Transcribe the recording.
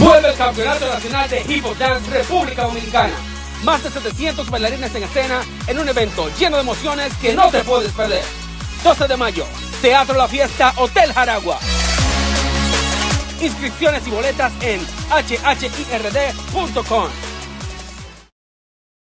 Vuelve el Campeonato Nacional de Hip Hop Dance República Dominicana. Más de 700 bailarines en escena en un evento lleno de emociones que no te puedes perder. 12 de mayo, Teatro La Fiesta, Hotel Jaragua. Inscripciones y boletas en hhird.com.